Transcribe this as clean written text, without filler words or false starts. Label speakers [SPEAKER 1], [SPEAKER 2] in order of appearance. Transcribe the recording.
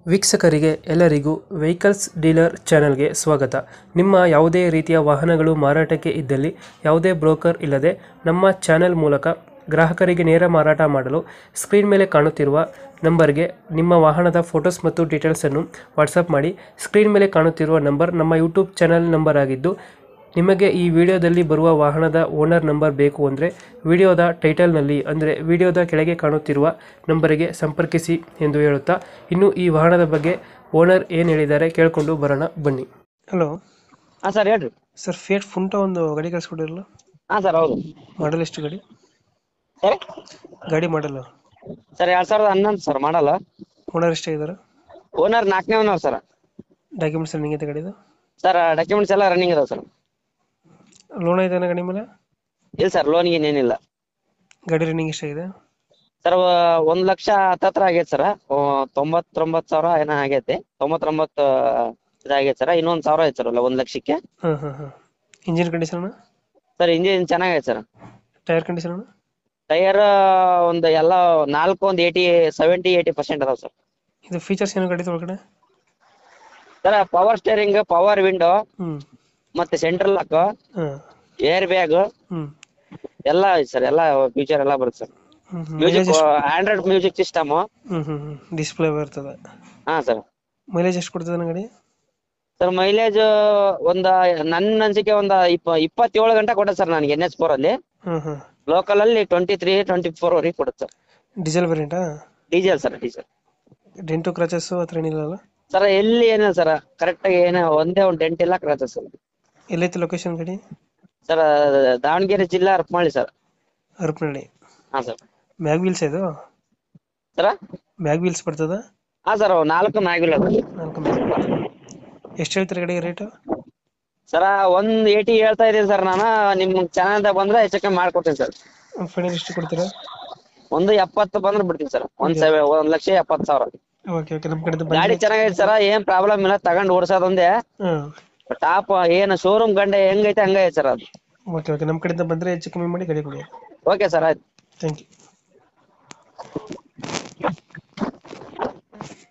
[SPEAKER 1] ವೀಕ್ಷಕರಿಗೆ ಎಲ್ಲರಿಗೂ vehicles dealer ಚಾನೆಲ್ಗೆ ಸ್ವಾಗತ. ನಿಮ್ಮ ಯಾವುದೇ ರೀತಿಯ ವಾಹನಗಳು ಮಾರಾಟಕ್ಕೆ ಇದ್ದಲ್ಲಿ ಯಾವುದೇ ಬ್ರೋಕರ್ ಇಲ್ಲದೆ ನಮ್ಮ ಚಾನೆಲ್ ಮೂಲಕ ಗ್ರಾಹಕರಿಗೆ ನೇರ ಮಾರಾಟ ಮಾಡಲು ಸ್ಕ್ರೀನ್ ಮೇಲೆ ಕಾಣುತ್ತಿರುವ ನಂಬರ್ಗೆ ನಿಮ್ಮ ವಾಹನದ ಫೋಟೋಸ್ ಮತ್ತು ಡೀಟೇಲ್ಸನ್ನು ವಾಟ್ಸಪ್ ಮಾಡಿ. ಸ್ಕ್ರೀನ್ ಮೇಲೆ ಕಾಣುತ್ತಿರುವ ನಂಬರ್ ನಮ್ಮ ಯೂಟ್ಯೂಬ್ ಚಾನೆಲ್ ನಂಬರ್ ಆಗಿದ್ದು, ನಿಮಗೆ ಈ ವಿಡಿಯೋದಲ್ಲಿ ಬರುವ ವಾಹನದ ಓನರ್ ನಂಬರ್ ಬೇಕು ಅಂದರೆ ವಿಡಿಯೋದ ಟೈಟಲ್ನಲ್ಲಿ ಅಂದರೆ ವಿಡಿಯೋದ ಕೆಳಗೆ ಕಾಣುತ್ತಿರುವ ನಂಬರಿಗೆ ಸಂಪರ್ಕಿಸಿ ಎಂದು ಹೇಳುತ್ತಾ, ಇನ್ನು ಈ ವಾಹನದ ಬಗ್ಗೆ ಓನರ್ ಏನು ಹೇಳಿದ್ದಾರೆ ಕೇಳಿಕೊಂಡು ಬರೋಣ ಬನ್ನಿ. ಹಲೋ
[SPEAKER 2] ಹಾ ಸರ್ ಹೇಳ್ರಿ.
[SPEAKER 1] ಸರ್, ಫಿಯಟ್ ಫುಂಟೋ ಒಂದು ಗಾಡಿ ಕಳಿಸ್ಕೊಡಿರಲ್ಲ,
[SPEAKER 2] ಹಾ ಸರ್ ಹೌದು.
[SPEAKER 1] ಮಾಡಲ್ ಎಷ್ಟು ಗಾಡಿ?
[SPEAKER 2] ಸರ್
[SPEAKER 1] ಗಾಡಿ ಮಾಡಲ್ಲ.
[SPEAKER 2] ಸರ್ 2011 ಸರ್ ಮಾಡಲ್ಲ.
[SPEAKER 1] ಓನರ್ ಎಷ್ಟಾಗಿದ್ದಾರೆ?
[SPEAKER 2] ಓನರ್ 4ನೇ ಓನರ್ ಸರ್.
[SPEAKER 1] ಡಾಕ್ಯುಮೆಂಟ್ಸ್ ರನ್ನಿಂಗ್ ಐತೆ ಗಾಡಿದು?
[SPEAKER 2] ಸರ್ ಡಾಕ್ಯುಮೆಂಟ್ಸ್ ಎಲ್ಲ ರನ್ನಿಂಗ್ ಇದಾವೆ ಸರ್.
[SPEAKER 1] ಲೋನ್ ಐತೆ ಗಾಡಿ ಮೇಲೆ?
[SPEAKER 2] ಇಲ್ಲ ಸರ್, ಲೋನ್ ಏನಿಲ್ಲ.
[SPEAKER 1] ಗಾಡಿ ರನ್ನಿಂಗ್ ಎಷ್ಟಾಗಿದೆ?
[SPEAKER 2] ಸರ್ 1,00,000 ಹತ್ತತ್ರ ಆಗೈತೆ ಸರ್. 99,000 ಏನೋ ಆಗೈತೆ. 99 ಇದಾಗೈತೆ ಸರ್. ಇನ್ನೊಂದು 1,000 ಐತೆ ಸರ್ ಅಲ್ಲ 1,00,000ಕ್ಕೆ.
[SPEAKER 1] ಹಾಂ. Engine condition?
[SPEAKER 2] ಸರ್ ಇಂಜಿನ್ ಚೆನ್ನಾಗೈತೆ ಸರ್.
[SPEAKER 1] Tyre condition?
[SPEAKER 2] ಟೈರ್ ಒಂದು ಎಲ್ಲ 4 ಒಂದು 70-80% ಅದಾವ ಸರ್.
[SPEAKER 1] ಇದು ಫೀಚರ್ಸ್ ಏನು ಗಾಡಿ ಒಳಗಡೆ?
[SPEAKER 2] Sir power steering, power window, ಮತ್ತೆ ಸೆಂಟ್ರಲ್ ಲಾಕ್,
[SPEAKER 1] ಹಾಂ,
[SPEAKER 2] ಏರ್ ಬ್ಯಾಗ್ ಎಲ್ಲ ಐತೆ ಸರ್. ಎಲ್ಲ ಫ್ಯೂಚರ್ ಎಲ್ಲ ಬರುತ್ತೆ sir. Music, android music system.
[SPEAKER 1] Display ಬರ್ತದೆ.
[SPEAKER 2] ಹಾ ಸರ್.
[SPEAKER 1] ಮೈಲೇಜ್ ಎಷ್ಟು ಕೊಡ್ತದೆ ಗಾಡಿ?
[SPEAKER 2] ಸರ್ ಮೈಲೇಜ್ ನನ್ನ ಅನ್ಸಿಕೆ 27 ಗಂಟೆ ಕೊಡುತ್ತೆ ಸರ್ ನನಗೆ NH4 ಅಲ್ಲಿ. ಲೋಕಲ್ ಅಲ್ಲಿ 23-24 ವರೆಗೆ ಕೊಡುತ್ತೆ ಸರ್.
[SPEAKER 1] ಡೀಸೆಲ್ ವೇರಿಯಂಟಾ?
[SPEAKER 2] Diesel sir, diesel.
[SPEAKER 1] Dent scratches ಹತ್ರ ಏನಿಲ್ಲ
[SPEAKER 2] ಸರ್? ಎಲ್ಲಿ ಏನಿಲ್ಲ ಸರ್, ಕರೆಕ್ಟ್ ಆಗಿ ಏನೋ ಒಂದೇ ಒಂದು ಡೆಂಟ್ ಇಲ್ಲ, ಕ್ರಾಚಸ್ ಸರ್.
[SPEAKER 1] ಎಲ್ಲೈತಿ ಲೊಕೇಶನ್ ಗಾಡಿ?
[SPEAKER 2] ಸರ್ ದಾವಣಗೆರೆ ಜಿಲ್ಲಾ ಹರಪನಹಳ್ಳಿ ಸರ್.
[SPEAKER 1] ಹರಪನಹಳ್ಳಿ.
[SPEAKER 2] ಹಾ ಸರ್.
[SPEAKER 1] ಮ್ಯಾಗ್ ವೀಲ್ಸ್ ಇದು?
[SPEAKER 2] ಸರ್
[SPEAKER 1] ಮ್ಯಾಗ್ ವೀಲ್ಸ್ ಬರ್ತದ?
[SPEAKER 2] ಹಾ ಸರ್, 4 ಮ್ಯಾಗಿಲ್ಲ.
[SPEAKER 1] 4 ಮ್ಯಾಗ್. ಎಷ್ಟು ಹೇಳ್ತೀರಿ ಗಾಡಿಗೆ ರೇಟು?
[SPEAKER 2] ಸರ್ 180 ಹೇಳ್ತಾ ಇದೀನಿ ಸರ್ ನಾನು. ನಿಮ್ ಚಾನಲ್ ಬಂದ್ರೆ ಹೆಚ್ಚಕ್ಕೆ ಮಾಡ್ಕೊಡ್ತೀನಿ ಸರ್.
[SPEAKER 1] ಫೈನಲ್ ಎಷ್ಟು ಕೊಡ್ತೀರಾ?
[SPEAKER 2] 170 ಬಂದ್ರೆ ಬಿಡ್ತೀನಿ ಸರ್. 1,70,000.
[SPEAKER 1] ಓಕೆ, ನಮ್ಮ ಕಡೆ
[SPEAKER 2] ಗಾಡಿ ಚೆನ್ನಾಗೈತೆ ಸರ್, ಏನ್ ಪ್ರಾಬ್ಲಮ್ ಇಲ್ಲ. ತಗೊಂಡ್ ಓಡಿಸೋದೊಂದೇ ಟಾಪ್. ಏನು ಶೋರೂಮ್ ಗಂಡೆ ಹೆಂಗೈತೆ ಹಂಗೈತೆ ಸರ್ ಅದು.
[SPEAKER 1] ಓಕೆ, ನಮ್ಮ ಕಡೆಯಿಂದ ಬಂದ್ರೆ ಹೆಚ್ಚು ಕಮ್ಮಿ ಮಾಡಿ ಗಾಡಿ ಕೊಡಿ.
[SPEAKER 2] ಓಕೆ ಸರ್, ಆಯ್ತು.
[SPEAKER 1] Thank you.